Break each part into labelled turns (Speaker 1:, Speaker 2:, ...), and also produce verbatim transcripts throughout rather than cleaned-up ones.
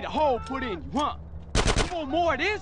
Speaker 1: need a hole put in you, huh? You want more of this?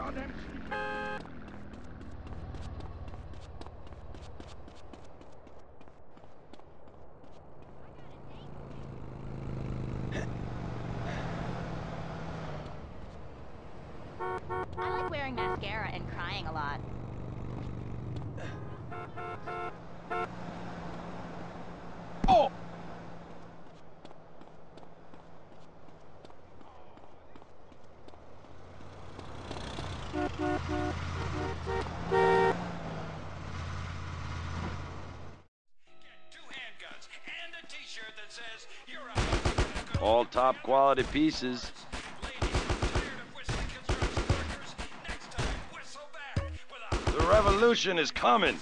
Speaker 2: I like wearing mascara and crying a lot.
Speaker 1: Oh!
Speaker 3: All top quality pieces. The revolution is coming.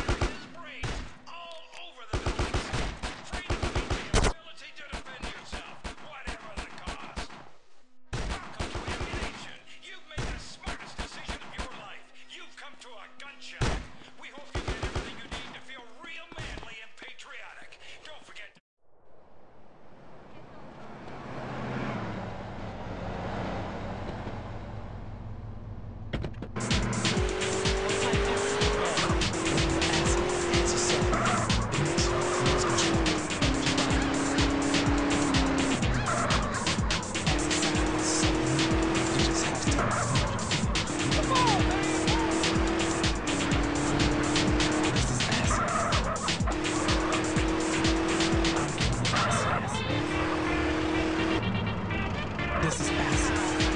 Speaker 4: This is acid.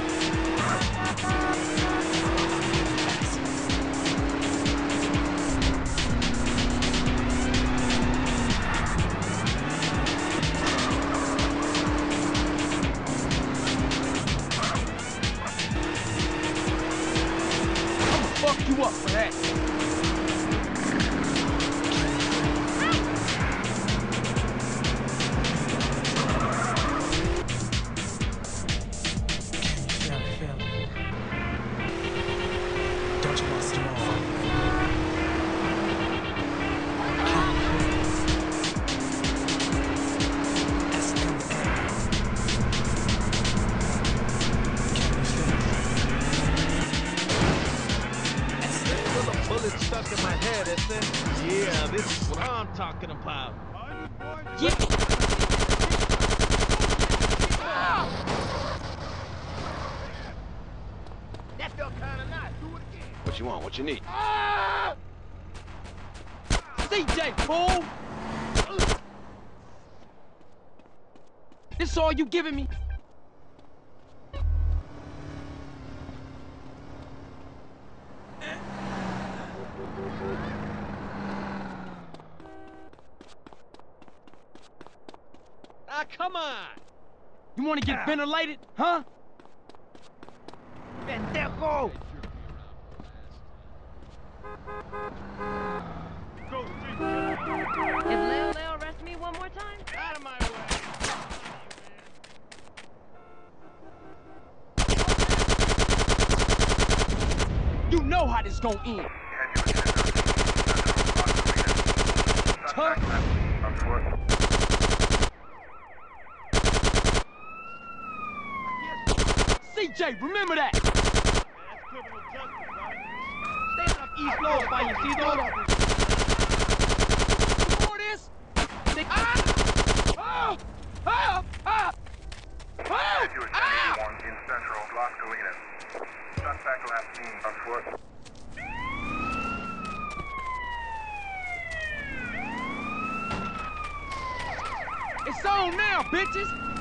Speaker 1: I'ma fuck you up for that.
Speaker 5: Stuck in my head, isn't it? Yeah, this is what I'm talking about.
Speaker 1: Yeah.
Speaker 5: That felt kind of nice. Do it again.
Speaker 3: What you want? What you need?
Speaker 5: Ah!
Speaker 1: C J, fool! This all you giving me?
Speaker 5: Ah, come on!
Speaker 1: You wanna get ventilated, huh?
Speaker 5: Pendejo!
Speaker 6: Is Leo Leo arrest me one more time?
Speaker 5: Out of my way!
Speaker 1: You know how this gon' end. Huh? C J, remember that!
Speaker 5: That's criminal justice, right? Stand up, East Low, fallecido!
Speaker 1: More this? They... Ah! Ah! Ah! Ah! Ah! Ah!
Speaker 7: one in Central Las Colinas. Suspect last seen on foot.
Speaker 1: It's on now, bitches!